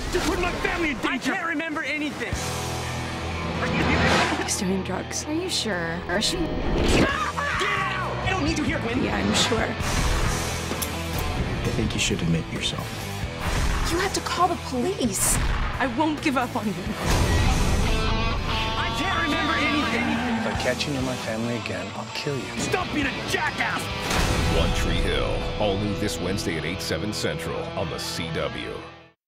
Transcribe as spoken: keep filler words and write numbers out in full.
Just put my family in danger! I can't remember anything! He's doing drugs. Are you sure? Or is she? Get out! I don't need you here, Gwen! Yeah, I'm sure. I think you should admit yourself. You have to call the police. I won't give up on you. I can't remember anything! If I catch you near my family again, I'll kill you. Stop being a jackass! One Tree Hill, all new this Wednesday at eight, seven Central on the C W.